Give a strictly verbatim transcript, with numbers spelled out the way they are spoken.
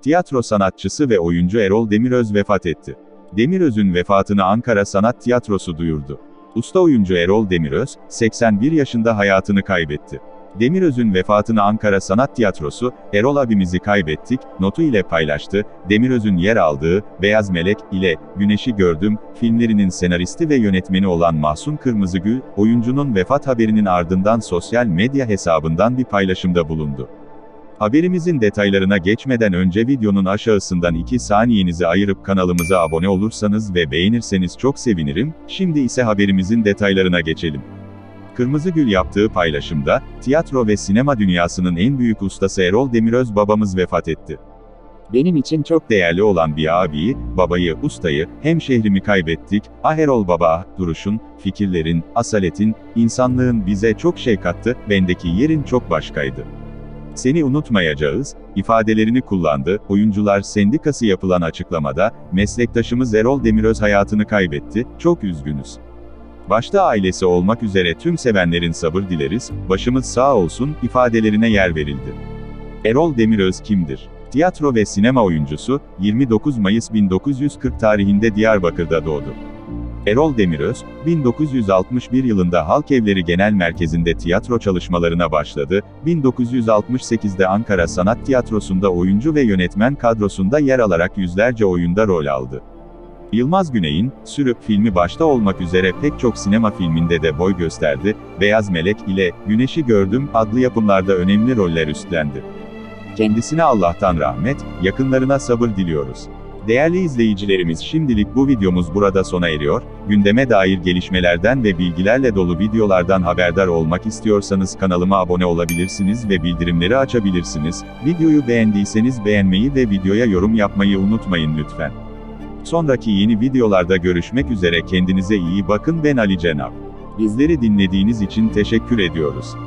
Tiyatro sanatçısı ve oyuncu Erol Demiröz vefat etti. Demiröz'ün vefatını Ankara Sanat Tiyatrosu duyurdu. Usta oyuncu Erol Demiröz, seksen bir yaşında hayatını kaybetti. Demiröz'ün vefatını Ankara Sanat Tiyatrosu, "Erol abimizi kaybettik" notu ile paylaştı. Demiröz'ün yer aldığı "Beyaz Melek" ile "Güneşi Gördüm" filmlerinin senaristi ve yönetmeni olan Mahsun Kırmızıgül, oyuncunun vefat haberinin ardından sosyal medya hesabından bir paylaşımda bulundu. Haberimizin detaylarına geçmeden önce videonun aşağısından iki saniyenizi ayırıp kanalımıza abone olursanız ve beğenirseniz çok sevinirim. Şimdi ise haberimizin detaylarına geçelim. Kırmızıgül yaptığı paylaşımda, "Tiyatro ve sinema dünyasının en büyük ustası Erol Demiröz babamız vefat etti. Benim için çok değerli olan bir abiyi, babayı, ustayı, hemşehrimi kaybettik. Ah Erol baba ah, duruşun, fikirlerin, asaletin, insanlığın bize çok şey kattı, bendeki yerin çok başkaydı. Seni unutmayacağız" ifadelerini kullandı. Oyuncular Sendikası yapılan açıklamada, "Meslektaşımız Erol Demiröz hayatını kaybetti, çok üzgünüz. Başta ailesi olmak üzere tüm sevenlerin sabır dileriz, başımız sağ olsun" ifadelerine yer verildi. Erol Demiröz kimdir? Tiyatro ve sinema oyuncusu, yirmi dokuz Mayıs bin dokuz yüz kırk tarihinde Diyarbakır'da doğdu. Erol Demiröz, bin dokuz yüz altmış bir yılında Halkevleri Genel Merkezi'nde tiyatro çalışmalarına başladı, bin dokuz yüz altmış sekizde Ankara Sanat Tiyatrosu'nda oyuncu ve yönetmen kadrosunda yer alarak yüzlerce oyunda rol aldı. Yılmaz Güney'in "Sürüp" filmi başta olmak üzere pek çok sinema filminde de boy gösterdi, "Beyaz Melek" ile "Güneşi Gördüm" adlı yapımlarda önemli roller üstlendi. Kendisine Allah'tan rahmet, yakınlarına sabır diliyoruz. Değerli izleyicilerimiz, şimdilik bu videomuz burada sona eriyor. Gündeme dair gelişmelerden ve bilgilerle dolu videolardan haberdar olmak istiyorsanız kanalıma abone olabilirsiniz ve bildirimleri açabilirsiniz. Videoyu beğendiyseniz beğenmeyi ve videoya yorum yapmayı unutmayın lütfen. Sonraki yeni videolarda görüşmek üzere, kendinize iyi bakın. Ben Ali Cenap. Bizleri dinlediğiniz için teşekkür ediyoruz.